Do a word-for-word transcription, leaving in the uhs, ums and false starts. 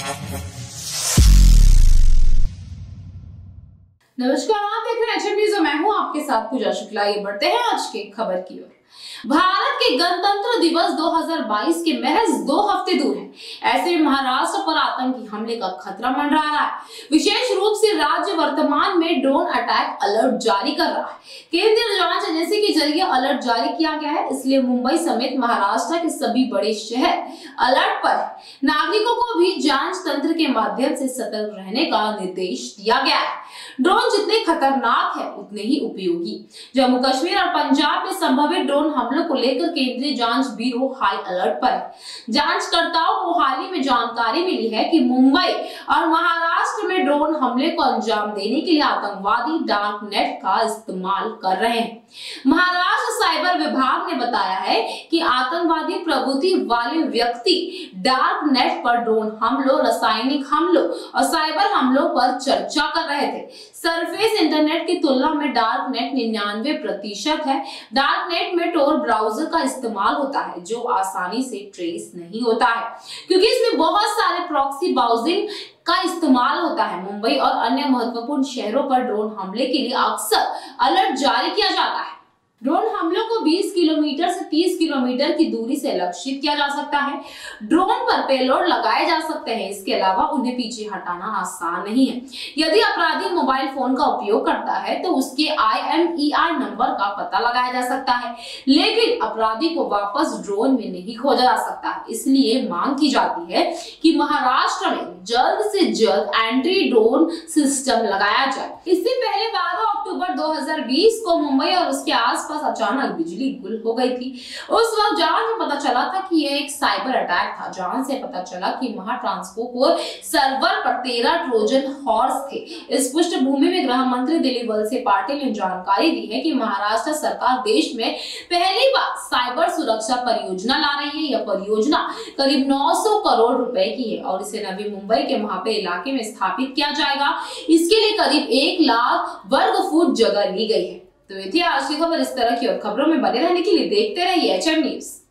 नमस्कार, आप देख रहे हैं एचएम न्यूज़ और मैं हूं आपके साथ पूजा शुक्ला। ये बढ़ते हैं आज के खबर की ओर। भारत के गणतंत्र दिवस दो हज़ार बाईस के महज दो हफ्ते दूर हैं। ऐसे में महाराष्ट्र पर आतंकी हमले का खतरा मंडरा रहा है। विशेष रूप से राज्य वर्तमान में ड्रोन अटैक अलर्ट जारी कर रहा है। केंद्रीय जांच एजेंसी के जरिए अलर्ट जारी किया गया है, इसलिए मुंबई समेत महाराष्ट्र के सभी बड़े शहर अलर्ट पर है। नागरिकों को भी जांच तंत्र के माध्यम से सतर्क रहने का निर्देश दिया गया है। ड्रोन जितने खतरनाक है उतने ही उपयोगी। जम्मू कश्मीर और पंजाब में संभावित ड्रोन हमलों को लेकर केंद्रीय जांच ब्यूरो हाई अलर्ट पर है। जांचकर्ताओं को हाल ही में जानकारी मिली है कि मुंबई और महाराष्ट्र में ड्रोन हमले को अंजाम देने के लिए आतंकवादी डार्क नेट का इस्तेमाल कर रहे हैं। महाराष्ट्र साइबर विभाग ने बताया है कि आतंकवादी प्रवृत्ति वाले व्यक्ति डार्क नेट पर ड्रोन हमलों, रासायनिक हमलों और साइबर हमलों पर चर्चा कर रहे थे। सरफेस इंटरनेट की तुलना में डार्क नेट निन्यानवे प्रतिशत है। डार्क नेट में टोर ब्राउजर का इस्तेमाल होता है जो आसानी से ट्रेस नहीं होता है, क्योंकि इसमें बहुत सारे प्रॉक्सी ब्राउजिंग का इस्तेमाल होता है। मुंबई और अन्य महत्वपूर्ण शहरों पर ड्रोन हमले के लिए अक्सर अलर्ट जारी किया जाता है। ड्रोन हमलों को बीस किलोमीटर से तीस किलोमीटर की दूरी से लक्षित किया जा सकता है। ड्रोन पर पेलोड लगाए जा सकते हैं। इसके अलावा उन्हें पीछे हटाना आसान नहीं है। यदि अपराधी मोबाइल फोन का उपयोग करता है तो उसके I M E I number का पता लगाया जा सकता है, लेकिन अपराधी को वापस ड्रोन में नहीं खोजा जा सकता। इसलिए मांग की जाती है कि महाराष्ट्र में जल्द से जल्द एंटी ड्रोन सिस्टम लगाया जाए। इससे पहले बारह अक्टूबर दो हज़ार बीस को मुंबई और उसके आसपास अचानक बिजली गुल हो गई थी। उस वक्त जांच में पता चला था कि यह एक साइबर अटैक था। जांच से पता चला कि महा ट्रांसपोर्ट सर्वर पर तेरह ट्रोजन हॉर्स थे। इस पृष्ठभूमि में गृह मंत्री दिलीप वलसे पाटिल ने जानकारी दी है कि महाराष्ट्र सरकार देश में पहली बार साइबर सुरक्षा परियोजना ला रही है। यह परियोजना करीब नौ सौ करोड़ रुपए की है और इसे नवी मुंबई के महापे इलाके में स्थापित किया जाएगा। इसके लिए करीब एक लाख वर्ग फुट जगह ली गई है। तो ये थी आज की खबर। इस तरह की और खबरों में बने रहने के लिए देखते रहिए एचएम न्यूज़।